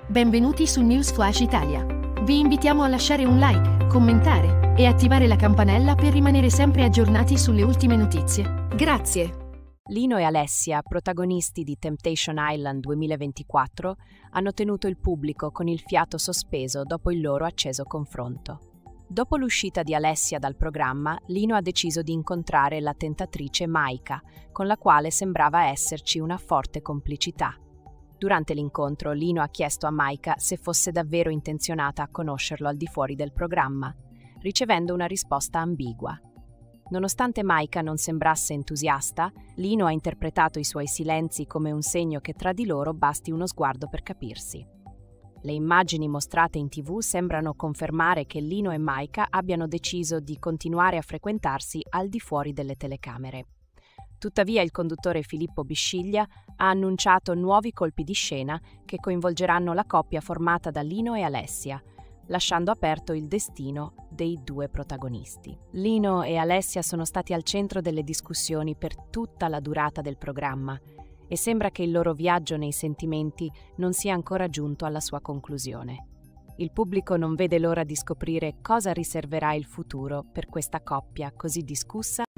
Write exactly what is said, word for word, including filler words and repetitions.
Benvenuti su News Flash Italia. Vi invitiamo a lasciare un like, commentare e attivare la campanella per rimanere sempre aggiornati sulle ultime notizie. Grazie! Lino e Alessia, protagonisti di Temptation Island duemilaventiquattro, hanno tenuto il pubblico con il fiato sospeso dopo il loro acceso confronto. Dopo l'uscita di Alessia dal programma, Lino ha deciso di incontrare la tentatrice Maika, con la quale sembrava esserci una forte complicità. Durante l'incontro, Lino ha chiesto a Maika se fosse davvero intenzionata a conoscerlo al di fuori del programma, ricevendo una risposta ambigua. Nonostante Maika non sembrasse entusiasta, Lino ha interpretato i suoi silenzi come un segno che tra di loro basti uno sguardo per capirsi. Le immagini mostrate in tivù sembrano confermare che Lino e Maika abbiano deciso di continuare a frequentarsi al di fuori delle telecamere. Tuttavia il conduttore Filippo Bisciglia ha annunciato nuovi colpi di scena che coinvolgeranno la coppia formata da Lino e Alessia, lasciando aperto il destino dei due protagonisti. Lino e Alessia sono stati al centro delle discussioni per tutta la durata del programma e sembra che il loro viaggio nei sentimenti non sia ancora giunto alla sua conclusione. Il pubblico non vede l'ora di scoprire cosa riserverà il futuro per questa coppia così discussa